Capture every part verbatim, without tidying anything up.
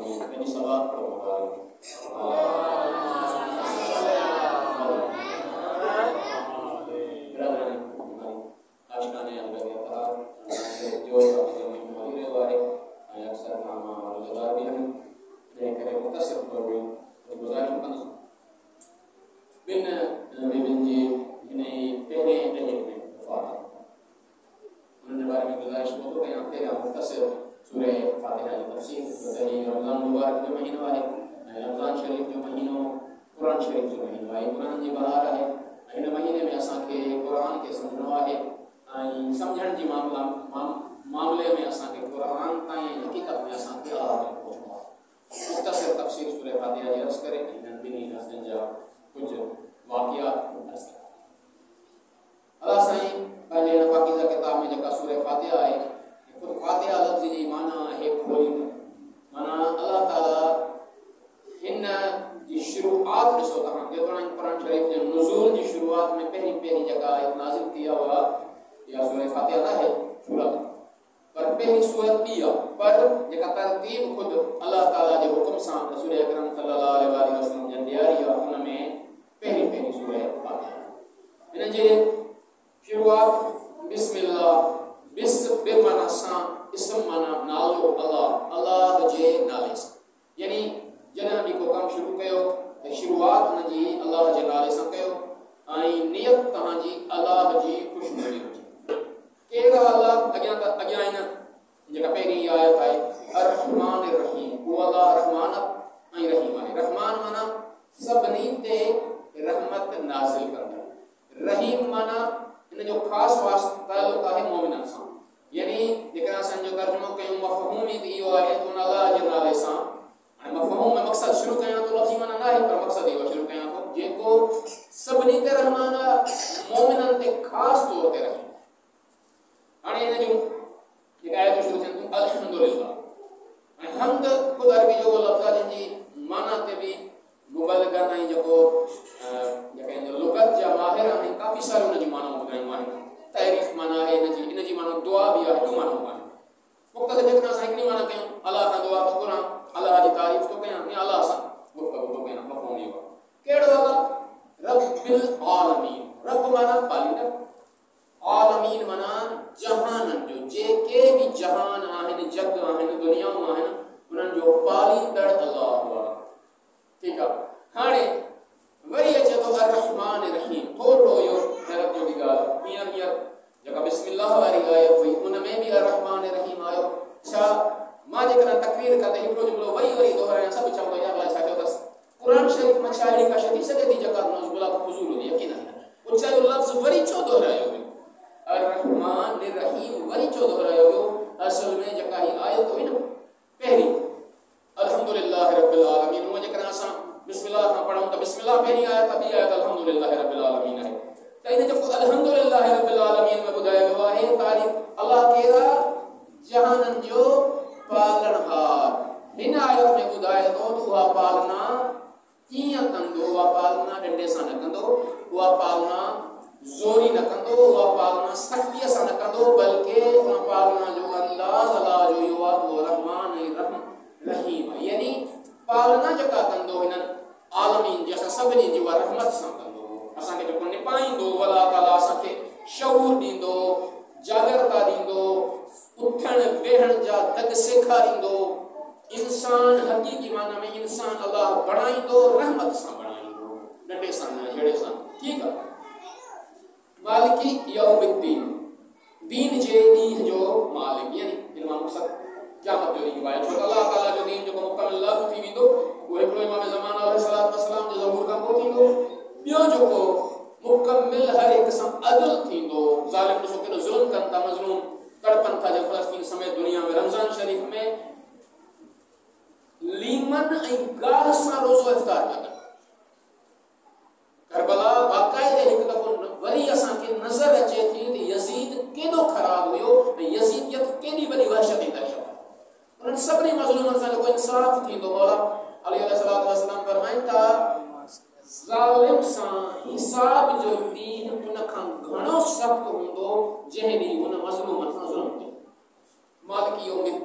आमीन। मेरी सलात पढ़ो मुबारक। आशिकाने अल्लाह के कहा जो अपने महिमा हुआ है अक्सर नामा और जला भी है ने करे मुतासिर करो तो गुजारिश कर बिन बिन जी इन्हें पहले नहीं में फातिहा उन्होंने बारे में गुजारिश को तो यहाँ पे मुतासिर सूरह फातिहा की तफसीर बताई। रमजान मुबारक जो महीना है, रमजान शरीफ जो महीनों, कुरान शरीफ जो महीना है, कुरान जी बहार है, इन महीने में असा के कुरान के समझणो है ऐं समझण जी मामला मामले में असा के कुरान ताईं हकीकत में असा के आवाज़ पहुंचणो है। मुख्तसर तफसीर सूरह फातिहा जी अर्ज़ करे इन बिनी हसन जा कुछ वाक़ियात अर्ज़ करे। अल्लाह साईं पंहिंजे पाकीज़ा किताब में जेका सूरह फातिहा है, खुद फातिहा लफ्ज़ जी माना है खोली माना अल्लाह ताला हिन जी शुरुआत ॾिसो तव्हां जेतोणीकि कुरान शरीफ जे नुज़ूल जी शुरुआत में पहिरीं पहिरीं जेका आयत नाज़िल थी आहे उहा या सूरह फातिहा न है सूरत पर पहिरीं सूरत ॿी आहे, पर जेका तरतीब खुद अल्लाह ताला जे हुक्म सां रसूल अकरम सल्लल्लाहु अलैहि वसल्लम जन ॾियारी आहे हुन में पहिरीं पहिरीं सूरह फातिहा। हिन जे शुरुआत बिस्मिल्लाह, बिस बे माना सां, इस्म माना नालो अल्लाह, अल्लाह जे नाले सां, यानी जॾहिं बि को कमु शुरू कयो त शुरुआत हुन जी अल्लाह जे नाले सां कयो ऐं नियत तव्हांजी अल्लाह जी ख़ुशनुदी हुजे। केरु अल्लाह अॻियां त अॻियां आहिनि जेका पहिरीं आयत आहे अर-रहमान रहीम, उहो अल्लाह रहमान ऐं रहीम आहे। रहमान माना सभिनी ते रहमत नाज़िल कंदड़, रहीम माना इन जो ख़ासि वास्तो ताल्लुक़ आहे मोमिननि सां, यानी जेकॾहिं असां जो तर्जुमो कयूं मफ़हूम ई इहो आहे त उन अल्लाह जे नाले सां। हाणे मफ़हूम में मक़सद शुरू कयां तो लफ़्ज़ी माना न आहे पर मक़सद इहो शुरू कयां तो जेको सभिनी ते रहमान आहे, मोमिननि ते ख़ासि तौर ते रहीम। हाणे इन जूं जेका आयतूं शुरू थियनि थियूं अल्हम्दुलिल्लाह, ऐं हम्द ख़ुदि अरबी जो लफ़्ज़ आहे जंहिंजी माना ते बि मुबलगन ऐं जेको जेके इन जो लुगत जा माहिर आहिनि काफ़ी सारियूं उन जी मानाऊं ॿुधायूं आहिनि। तारीफ़ माना आहे इन जी, इन जी माना दुआ बि आहे, ॿियूं मानाऊं आहिनि। मुख़्तलिफ़ जेकॾहिं असां हिकिड़ी माना कयूं अल्लाह खां दुआ थो घुरां, अल्लाह जी तारीफ़ थो कयां या अल्लाह सां गुफ़्तगू थो कयां, मफ़हूम इहो आहे। कहिड़ो अल्लाह? रब्बिल आलमीन, रब माना पालींदड़, आलमीन माना जहाननि जो, जेके बि जहान आहिनि, जग आहिनि, दुनियाऊं आहिनि, उन्हनि जो पालींदड़ अल्लाह आहे। ठीकु आहे। हाणे वरी अचे थो अर-रहमान रहीम, थोरो इहो हैरत जो बि ॻाल्हि हींअर हींअर जेका बिस्मिल्लाह वारी आयत हुई उन में बि अर-रहमान रहीम आयो। छा मां जेकॾहिं तकरीर कंदे हिकिड़ो जुमिलो वरी वरी दोहरायां, सभु चवंदो या अलाए छा चयो अथसि, क़ुरान शरीफ़ में छा अहिड़ी का शइ थी सघे थी जेका नौज़ुबिल्लाह फज़ूल हुजे, यकीन आहे। उहो चयो लफ़्ज़ वरी छो दोहरायो वियो, अर-रहमान रहीम वरी छो दोहरायो वियो? असल में जेका ही आयत हुई न पहिरीं अल्हम्दुलिल्लाह रब्बिल आलमीन, उहो जेकॾहिं असां बिस्मिल्लाह खां पढ़ूं त बिस्मिल्लाह पहिरीं आयत, ॿी आयत अल्हम्दुलिल्लाह रब्बिल आलमीन आहे। त इन जेको अल्हम्दुलिल्लाह रब्बिल आलमीन में ॿुधायो वियो आहे तारीफ़ अल्लाह केरा जहाननि जो पालनहार। हिन आयत में ॿुधाए थो त उहा पालना कीअं कंदो, उहा पालना डंडे सां न कंदो, उहा पालना ज़ोरी न कंदो, उहा पालना सख़्तीअ सां न कंदो, बल्कि उन पालना जो अंदाज़ अल्लाह जो इहो आहे उहो रहमान ऐं रहम रहीम आहे। यानी पालना जेका कंदो हिननि आलमीन जी, असां सभिनी जी, उहा रहमत सां कंदो, असांखे जेको निपाईंदो, अल्लाह ताला असांखे शऊर ॾींदो, जागरता ॾींदो, उथण वेहण जा दग सेखारींदो, इंसान हक़ीक़ी माना में इंसान अल्लाह बणाईंदो, रहमत सां बणाईंदो, नंढे सां न, जहिड़े सां। ठीकु आहे। मालिकी यौमिद्दीन, दीन जे ॾींहं जो मालिक, यानी इन मां मक़सद क़यामत जो ॾींहुं आहे। छो त अल्लाह ताला जो दीन जेको मुकमल लाॻू थी वेंदो उहो हिकिड़ो इमाम ज़मान अलैहिस्सलातु वस्सलाम जे ज़हूर खां पोइ थींदो, ॿियो जेको मुकमिल हर हिक सां अदल थींदो। ज़ालिम ॾिसो केॾो ज़ुल्म कनि था, मज़लूम तड़पनि था, जो फ़लस्तीन समेत दुनिया में रमज़ान शरीफ़ में लीमन ऐं गाह सां रोज़ो इफ़्तार पिया कनि। करबला बाक़ाइदे हिकु दफ़ो वरी असांखे नज़र अचे थी त यज़ीद केॾो ख़राब हुयो ऐं यज़ीदियत केॾी वॾी वहशत ऐं दहशत आहे। उन्हनि सभिनी मज़लूमनि सां जेको इंसाफ़ थींदो, मौला अली अलैहिस्सलातु वस्सलाम फरमाइनि था ज़ालिम सां हिसाब जो ॾींहुं उन खां घणो सख़्तु हूंदो जंहिं ॾींहुं उन मज़लूमनि सां ज़ुल्म कयो। मालिकी यौमिद्दीन,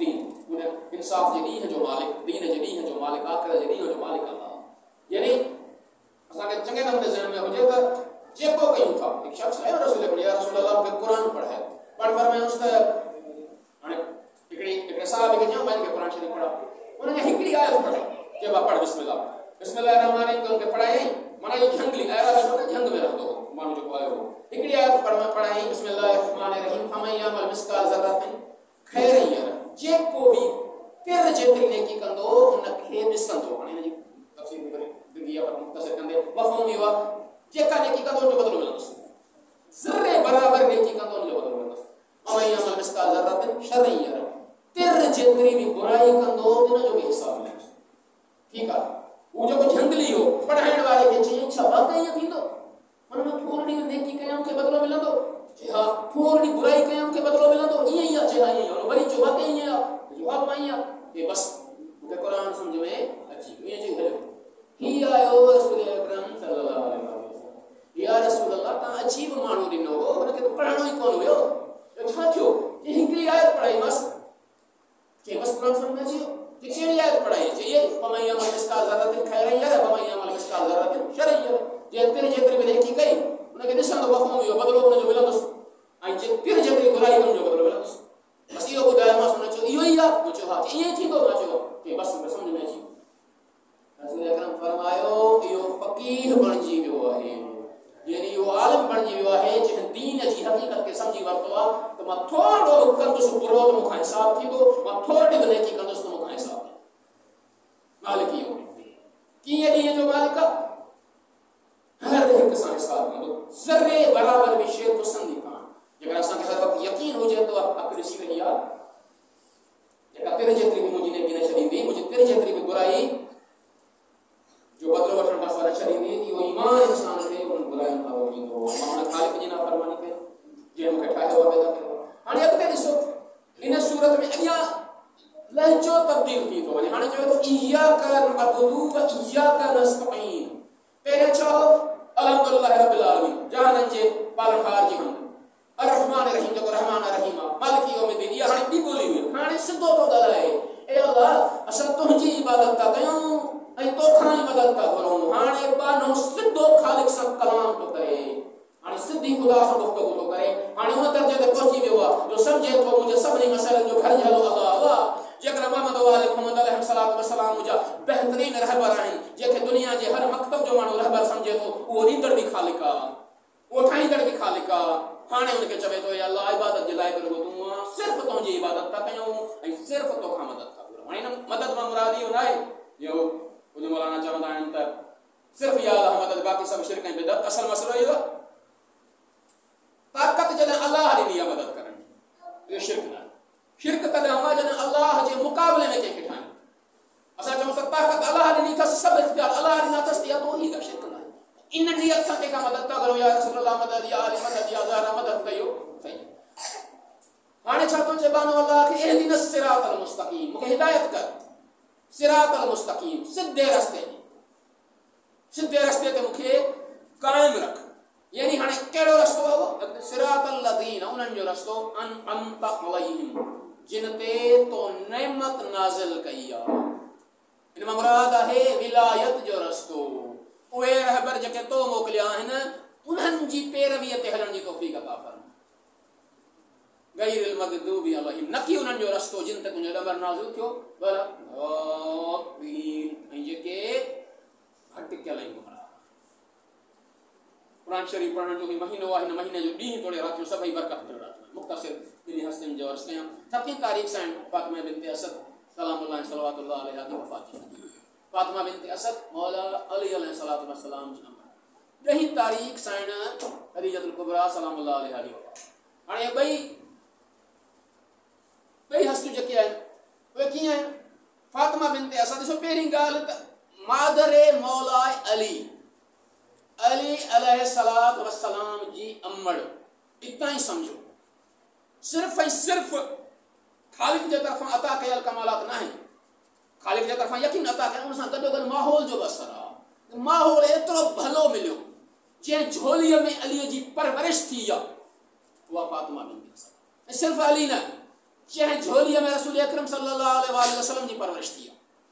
उन इंसाफ जे ॾींहं जो मालिक, दीन जे ॾींहं जो मालिक, आख़िरत जे ॾींहं जो मालिक अल्लाह। यानी असांखे चङे नमूने ज़हन में हुजे त जेको कयूं था, हिकु शख़्स आयो रसूल खे या रसूल अल्लाह मूंखे क़ुर पढ़ायो, पढ़ फरमायोसि त हाणे हिकिड़ी हिकिड़े साहब खे चयो मां हिनखे क़ुर शरीफ़ पढ़ा, उनखे हिकिड़ी आयत पढ़ाई, चयो मां पढ़ बिस्मिल्लाह बिस्मिल्लाह रहमान रहीम, उनखे पढ़ाई। माना इहो झंगली आया झंग में रहंदो माण्हू जेको आयो हो, हिकिड़ी आयत पढ़ पढ़ाई बिस्मिल्लाह रहमान रहीम, फमन यअमल मिस्काल ज़र्रतिन खैरन यरह, जेको भी तिर जेतिरी नेकी कंदो उनखे ॾिसंदो। हाणे हिनजी तफ़सीर में डिगी आहे पर मुख़्तसर कंदे मफ़हूम इहो आहे, जेका नेकी कंदो उनजो बदिलो मिलंदुसि, ज़र्रे बराबरि नेकी कंदो उनजो बदिलो मिलंदुसि। फमन यअमल मिस्काल ज़र्रतिन शररन यरह, तिर जेतिरी भी बुराई कंदो उनजो भी हिसाब मिलंदुसि। ठीकु आहे, वो जेको झंगली हो पढ़ाइण वारे खे चई छा वाक़ई ईअं थींदो, मन में थोरी नेकी कयूं खे बदिलो मिलंदो, चई हा थोरी बुराई कयूं खे बदिलो मिलंदो, ईअं ई आहे, चई हा ईअं ई, वरी चयो वाक़ई ईअं आहे, जवाब मां ईअं आहे, बस मूंखे क़ुर सम्झ में अची वियो, ईअं चई हलियो। ही आयो रसूल अकरम सल्लल्लाहु अलैहि वसल्लम, या रसूल अल्लाह तव्हां अजीब माण्हू ॾिनो हो, हुनखे त पढ़णो ई कोन हुयो, छा थियो, चई हिकिड़ी आयत पढ़ाईमांसि, चई बसि क़ुर सम्झ में अची वियो, चई कहिड़ी आयत पढ़ाई, चई ये फमन यअमल मिस्काल ज़र्रतिन खैरन यरह वमन यअमल मिस्काल ज़र्रतिन शररन यरह, जेतिरी जेतिरी भी नेकी कई उनखे ॾिसंदो मफ़हूम इहो बदिलो उनजो मिलंदुसि, ऐं जेतिरी जेतिरी बुराई उनजो बदिलो मिलंदुसि। बसि इहो ॿुधायोमांसि, हुन चयो इहो ई आहे, मूं चयो हा, ईअं ई थींदो, मां चयो चई बसि मूंखे सम्झ में अची वियो। रसूल अकरम फरमायो इहो फ़क़ीह बणिजी वियो आहे, यानी इहो आलिम बणिजी वियो आहे जंहिं दीन जी हक़ीक़त खे सम्झी वरितो आहे त मां थोरो बि कंदुसि बुरो त मूंखां हिसाब थींदो, मां थोरी बि नेकी कंदुसि त मूंखां हिसाब थींदो। मालिक इहो कीअं ॾींहं जो मालिक आहे, हर हिक सां हिसाब कंदो, ज़र्रे बराबरि भी शइ पुसंदी कान। जेकर असांखे हर वक़्तु यकीन हुजे त अखि ॾिसी रही आहे, जेका तिर जेतिरी भी मुंहिंजी नेकी न छॾींदी, मुंहिंजी तिर जेतिरी भी बुराई जो बदिलो वठण खां सवाइ छॾींदी, इहो ईमान इंसान खे उन बुराइयुनि खां रोकींदो। मां हुन ख़ालिक जी नाफ़रमानी कई जंहिं मूंखे ठाहियो आहे, पैदा कयो आहे। हाणे अॻिते ॾिसो, इन सूरत में अॻियां लहजो तब्दील थी थो वञे। हाणे चवे थो इय्याका नअबुदु व इय्याका नस्तईन, पहिरियों चओ अल्हम्दुलिल्लाह रब्बिल आलमीन, जहाननि जे पालनहार जी हम्द, अर्रहमान रहीम जेको रहमान रहीम आहे, मालिक यौमिद्दीन, इहा हाणे ॿी ॿोली हुई। हाणे सिधो थो ॻाल्हाए, ए अल्लाह असां तुंहिंजी इबादत था कयूं ऐं तोखां ई मदद था घुरूं। हाणे बानो सिधो ख़ालिक सां कलाम थो करे, हाणे सिधी ख़ुदा सां गुफ़्तगू थो करे, हाणे उन दर्जे ते पहुची वियो आहे जो सम्झे थो मुंहिंजे सभिनी मसइलनि जो घर हलो अल्लाह अल्लाह। जेकर मोहम्मद वाले मोहम्मद अलैहि सलातो व सलाम जा बहितरीन रहबर आहिनि, जंहिंखे दुनिया जे हर मकतब जो माण्हू रहबर सम्झे थो, उहो ॾींदड़ बि ख़ालिक आहे, उहो ठाहींदड़ बि ख़ालिक आहे। हाणे उनखे चवे थो या अल्लाह इबादत जे लाइ रुॻो तूं आहे, सिर्फ़ु तुंहिंजी इबादत था कयूं ऐं सिर्फ़ु तोखां मदद था घुरूं। हाणे हिन मदद मां मुराद इहो न आहे जो मुंहिंजे मौलाना चवंदा आहिनि त सिर्फ़ु या अल्लाह मदद, बाक़ी सभु शिरक ऐं बिदअत। असल मसइलो इहो आहे, ताक़त जॾहिं अल्लाह ॾिनी आहे मदद करण जी, इहो शिरक न आहे। शिरक तॾहिं हूंदो आहे जॾहिं अल्लाह जे मुक़ाबले में कंहिंखे ठाहियूं। असां चऊं त ताक़त अल्लाह ॾिनी अथसि, सभु इख्तियार अल्लाह ॾिना अथसि, या तोहीद आहे, शिरक न आहे। इन नियत सां कंहिंखां मदद था करो, या रसूल अल्लाह मदद, या आली मदद, या ज़हरा मदद, त इहो सही आहे। हाणे छा थो चए बानो अल्लाह खे इहदिना सिरातल मुस्तक़ीम, मूंखे हिदायत कर सिरातल मुस्तक़ीम, सिधे रस्ते सिधे रस्ते ते मूंखे क़ाइम रख। यानी हाणे कहिड़ो रस्तो आहे उहो, सिरातल लज़ीन, उन्हनि जो रस्तो अनअमत अलैहिम, जिन ते तो नेमत नाज़िल कई आहे। इन मां मुराद आहे विलायत जो रस्तो, उहे रहबर जेके तो मोकिलिया आहिनि उन्हनि जी पैरवीअ ते हलण जी तौफ़ीक़ अता फरमा। गैरिल मग़दूबि अलैहिम, न कि उन्हनि जो रस्तो जिन ते तुंहिंजो रहबर नाज़िल थियो, पर ऐं जेके भटकियल आहिनि। कुरान शरीफ़ पढ़ण जो भी महीनो आहे, हिन महीने जो ॾींहुं तोड़े रातियूं सभई बरकत भरियल रातियूं। मुख़्तसिर ॿिनी हस्तियुनि जो अर्ज़ु कयां। सतवीं तारीख़ सां फ़ातिमा बिन्त असद सलामुल्लाह सलवातुल्लाह अलैहा जी वफ़ात थी। फ़ातिमा बिन्त असद मौला अली अलैहि सलातो व सलाम जी अम्मा। ॾहीं तारीख़ सां खदीजतुल कुबरा सलामुल्लाह अलैहा जी वफ़ात। हाणे ॿई ॿई हस्तियूं जेके आहिनि उहे कीअं आहिनि? फ़ातिमा बिन्त असद, ॾिसो पहिरीं ॻाल्हि त मादरे मौला अली अली अलैहिस्सलातु वस्सलाम जी अम्मड़, इतना ही समझो। सिर्फ़ ऐं सिर्फ़ ख़ालिक जे तरफ़ां अता कयल कमालात न आहिनि, ख़ालिक जे तरफ़ां यकीन अता कयल, उन सां गॾोगॾु माहौल जो बि असरु आहे। माहौल एतिरो भलो मिलियो, जंहिं झोलीअ में अलीअ जी परवरिश थी आहे, उहा फ़ातिमा बिन्त असद। ऐं सिर्फ़ु अली न, जंहिं झोलीअ में रसूल अकरम सल्लल्लाहु अलैहि वसल्लम जी परवरिश थी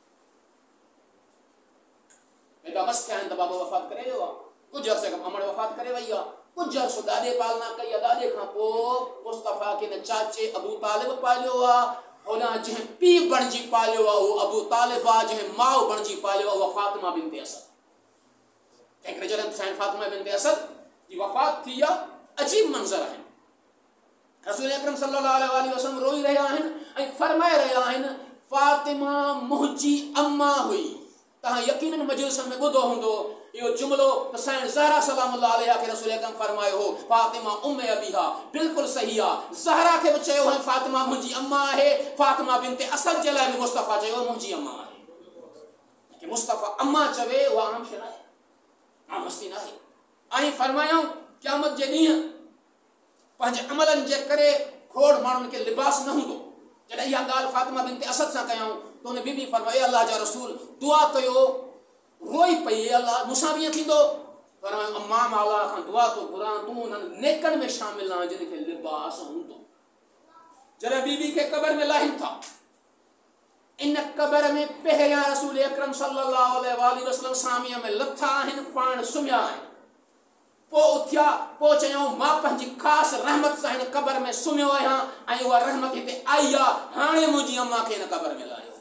एॾा मस्त थिया आहिनि त बाबा वफ़ात करे वियो आहे, कुझु अरसे खां अमड़ वफ़ात करे वई आहे, कुझु अरसो ॾाॾे पालना कई आहे, ॾाॾे खां पोइ मुस्तफ़ा खे न चाचे अबू तालिब पालियो आहे, होॾां जंहिं पीउ बणिजी पालियो आहे उहो अबू तालिब आहे, जंहिं माउ बणिजी पालियो आहे उहा फातिमा बिन्त असद। तंहिं करे जॾहिं साईं फातिमा बिन्त असद जी वफ़ात थी आहे, अजीब मंज़र आहिनि। रसूल अकरम सल्लल्लाहु अलैहि वसल्लम रोई रहिया आहिनि ऐं फरमाए रहिया आहिनि फातिमा मुंहिंजी अम्मा हुई। तव्हां यकीनन मजलिस में ॿुधो हूंदो इहो जुमिलो त साईं ज़हरा सलामुल्लाह अलैहा खे रसूल अकरम फरमायो हो फातिमा उम्मे अबीहा, बिल्कुलु सही आहे। ज़हरा खे बि चयो है फातिमा मुंहिंजी अम्मा आहे, फातिमा बिन्त असद जे लाइ बि मुस्तफ़ा चयो मुंहिंजी अम्मा आहे। कि मुस्तफ़ा अम्मा चवे उहा आम शइ नाहे, आम हस्ती नाहे। ऐं फरमायूं क़यामत जे ॾींहुं पंहिंजे अमलनि जे करे खोड़ माण्हुनि खे लिबास न हूंदो। जॾहिं इहा ॻाल्हि फातिमा बिन्त असद सां कयूं त हुन बीबी फरमायो अल्लाह जा रसूल दुआ कयो, रोई पई अल्लाह मूंसां बि ईअं थींदो? फरमायो अम्मा मां अल्लाह खां दुआ थो घुरां तूं उन्हनि नेकनि में शामिल आहीं जिन खे लिबास हूंदो। जॾहिं बीबी खे क़बर में लाहिनि था, इन क़बर में पहिरियां रसूल अकरम सल्लल्लाहु अलैहि वसल्लम सामीअ में लथा आहिनि, पाण सुम्हिया आहिनि। पोइ उथिया, पोइ चयूं मां पंहिंजी ख़ासि रहमत सां हिन क़बर में सुम्हियो आहियां ऐं उहा रहमत हिते आई आहे, हाणे मुंहिंजी अम्मा खे हिन क़बर में लाहियो।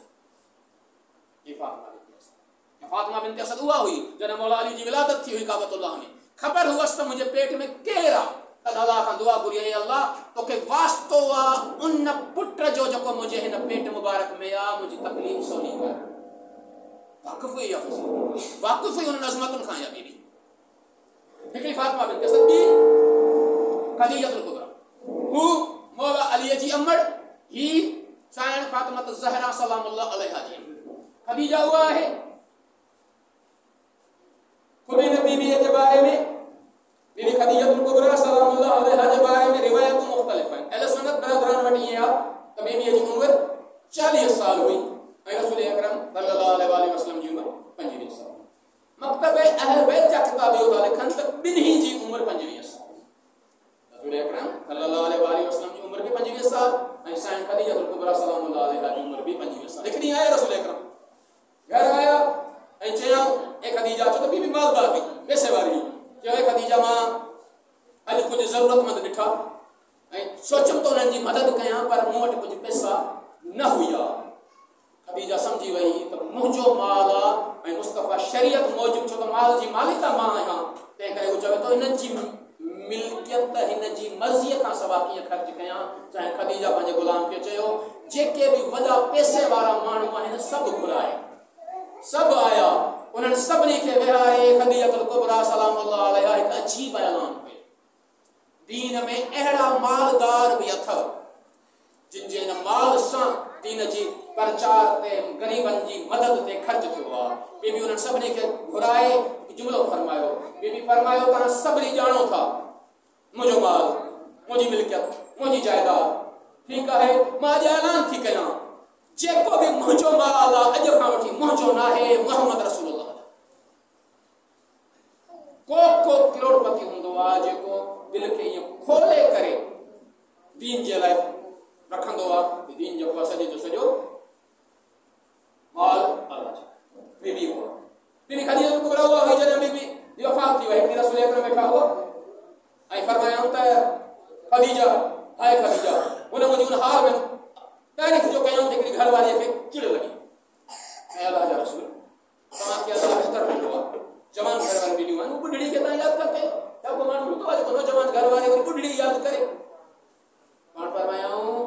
फातिमा बिन्त असद उहा हुई जॾहिं मौला अली जी विलादत थी हुई काबतुल्लाह में, ख़बर हुअसि त मुंहिंजे पेट में केरु आहे, त अल्लाह खां दुआ घुरी ऐं अल्लाह तोखे वास्तो आहे उन पुट जो जेको मुंहिंजे हिन पेट मुबारक में आहे, मुंहिंजी तकलीफ़ सवली कर। वाक़िफ़ हुई वाक़िफ़ हुई उन्हनि अज़मतुनि खां। या बीबी हिकिड़ी फातिमा बिन्त असद बि खदीजतुल कुबरा, हू मौला अली जी अमड़, ही साईं फातिमा ज़हरा सलामुल्लाह अलैहा जी खदीजा हुआ है। खुद इन बीबी के बारे में बीबी खदीजतुल कुबरा सलामुल्लाह अलैहा के बारे में रिवायत मुख्तलिफ हैं। अहले सुन्नत बरदरान वटी है तो बीबी की उम्र चालीस साल हुई और रसूल अकरम सल्लल्लाहु अलैहि वसल्लम की उम्र पंजवीह साल। मकतब अहल बैत जा किताब होता लिखन त बिन्ही जी उम्र पंजवीह साल। रसूल अकरम सल्लल्लाहु अलैहि वसल्लम की उम्र भी पंजवीह साल और साईं खदीजतुल कुबरा सलामुल्लाह अलैहा की उम्र भी पंजवीह साल। लेकिन आया रसूल अकरम घर आया ऐं चयूं ए खदीजा, छो त बीबी मालदार हुई, पैसे वारी, चयो ए खदीजा मां अॼु कुझु ज़रूरतमंद ॾिठा ऐं सोचम तो उन्हनि जी मदद कयां, पर मूं वटि कुझु पैसा न हुआ। खदीजा सम्झी वई त मुंहिंजो माल आहे ऐं मुस्तफ़ा शरीयत मौजूब, छो त माल जी मालिका मां आहियां, तंहिं करे हू चवे थो हिन जी मिल्कियत हिन जी मर्ज़ीअ खां सवाइ कीअं ख़र्च कयां। चाहे खदीजा पंहिंजे ग़ुलाम खे चयो जेके बि वॾा पैसे वारा माण्हू आहिनि सभु घुराए, सब आया, उन्होंने सभी के विहारे खदीजतुल कुबरा सलामुल्लाह अलैहा एक अजीब ऐलान कयो। दीन में अहिड़ा मालदार भी अथव जिन जे माल सां दीन जी प्रचार ते गरीबन जी मदद ते खर्च थियो आहे। बीबी उन्हनि सभिनी खे घुराए जुमिलो फरमायो, बीबी फरमायो तव्हां सभिनी ॼाणो था मुंहिंजो माल, मुंहिंजी मिल्कियत, मुंहिंजी जायदाद, ठीकु आहे, मां अॼु ऐलान थी कयां जेको भी मुंहिंजो माल आहे अॼु खां वठी मुंहिंजो नाहे, मोहम्मद रसूलुल्लाह। को को करोड़पति हूंदो आहे जेको दिलि खे ईअं खोले करे दीन जे लाइ रखंदो आहे, दीन जेको आहे सॼे जो सॼो माल अल्लाह जो। बीबी हुआ बीबी खदीजतुल कुबरा हुआ हुई जॾहिं बीबी जी वफ़ात थी वई, हिकिड़ी रसूल अकरम वेठा हुआ ऐं फरमायूं त खदीजा, हाय खदीजा, हुन मुंहिंजी उन हाल में तारीफ़ जो कयूं हिकिड़ी घर वारीअ खे चिड़ लॻी। ऐं अल्लाह जा रसूल तव्हांखे अल्लाह बहितर ॾिनो आहे, जवान घर वारी ॾिनियूं आहिनि, ॿुढड़ी खे तव्हां यादि था कयो, त को माण्हू हूंदो आहे जेको नौजवान घर वारी वरी ॿुढड़ी यादि करे। पाण फरमायूं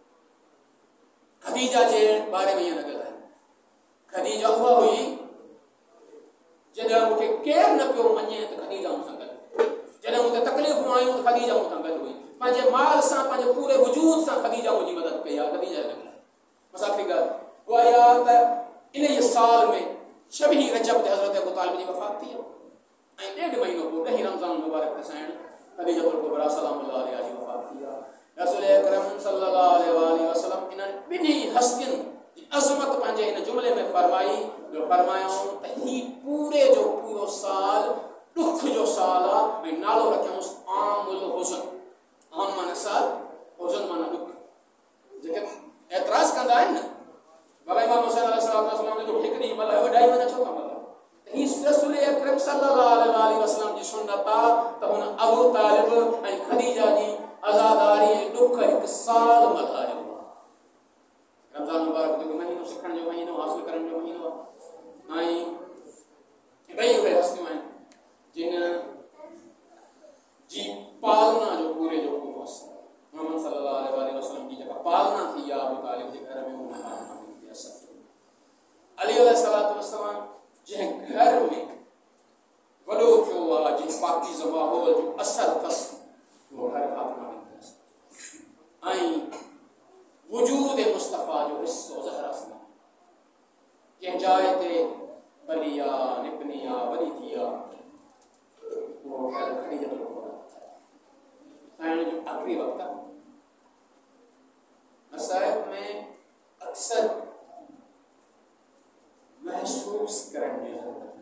खदीजा जे बारे में ईअं न ॻाल्हायो। खदीजा उहा हुई जॾहिं मूंखे केरु न पियो मञे त खदीजा मूंसां गॾु, जॾहिं मूंखे तकलीफ़ूं आयूं त खदीजा मूंसां गॾु हुई, पंहिंजे माल सां पंहिंजे पूरे वजूद सां खदीजा मुंहिंजी मदद कई आहे। खदीजा जे लाइ मसाखी ॻाल्हि उहा इहा त इन ई साल में छवीह रजब ते हज़रत अबू तालिब जी वफ़ात थी ऐं ॾेढ महीनो पोइ ॾहीं रमज़ान मुबारक ते साईं खदीजतुल कुबरा सलामुल्लाह अलैहा जी वफ़ात थी आहे। रसूल अकरम सल्लल्लाहु अलैहि वसल्लम इन्हनि ॿिन्ही हस्तियुनि जी अज़मत पंहिंजे हिन जुमिले में फरमाई, जो फरमायूं त ही पूरे जो पूरो साल ॾुख जो साल आहे ऐं नालो रखियऊंसि आमुल हुज़न। आम माना साल, हुज़न माना ॾुख। जेके मसला है ना बाबा इमाम हुसैन अलैहिस्सलाम ने तो एक नहीं मला वडाई वना छोका मला ही रसूल अकरम सल्लल्लाहु अलैहि वसल्लम जी सुन्नता त हुन अबू तालिब ऐं खदीजा जी आजादारी दुख एक साल मल्हायो रमज़ान मुबारक जो महीनो सिखण जो महीनो हासिल करण जो महीनो ऐं भई उहे हस्तियूं आहिनि जिन जी पालना जो पूरे जो पूरो असर मोहम्मद सल्लल्लाहु अलैहि वसल्लम जी जेका पालना थी या अबू तालिब जे घर में उन पालना थी असर अली अलैहिस्सलातु वस्सलाम जे घर में वॾो थियो आहे जिन पाकीज़ माहौल जो असर अथसि वो घर फातिमा में ऐं वजूद मुस्तफ़ा जो हिस्सो ज़हरा सां कंहिं जाइ ते बलिया निपनिया वॾी थी आहे वो घर खड़ी जो खाइण जो आख़िरी वक़्त आहे मसाइब में अक्सर महसूस करण जी ज़रूरत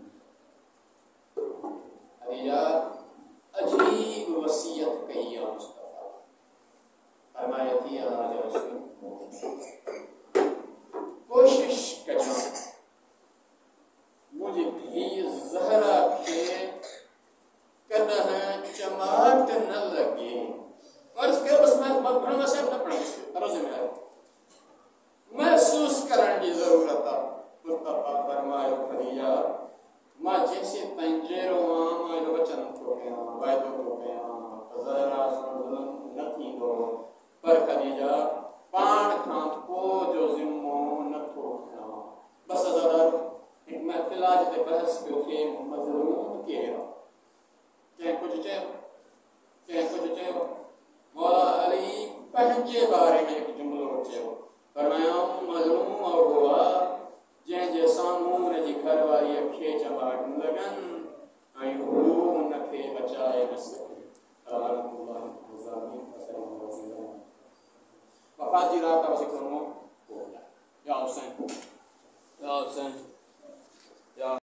है यार अजीब वसीयत कई है मुस्तफ़ा फरमाया थी अल्लाह के रसूल कोशिश करना मुझे भी ज़हरा के कदह चमाट न लगे और इसके बस मैं घणो से न पढ़ रोज़े में महसूस करण की ज़रूरत है मुस्तफ़ा फरमायो खदीजा मां जैसे तंजेरो मां जो वचन तो कया वायदो तो कया ज़हरा सुन न थींदो पर खदीजा पाण खां पोइ जो ज़िम्मो नथो खणां बस ज़रा एक महफ़िल आहे जिते बहस पियो थिए मज़लूम केरु आहे कंहिं कुझु चयो कंहिं कुझु चयो मौला अली पंहिंजे बारे में हिकु जुमिलो चयो फरमायो मज़लूम उहो आहे जंहिंजे साम्हूं हुनजी घरवारीअ खे चमाट लॻनि ऐं हू हुनखे बचाए न सघे वफ़ात जी रात आहे या हुसैन या हुसैन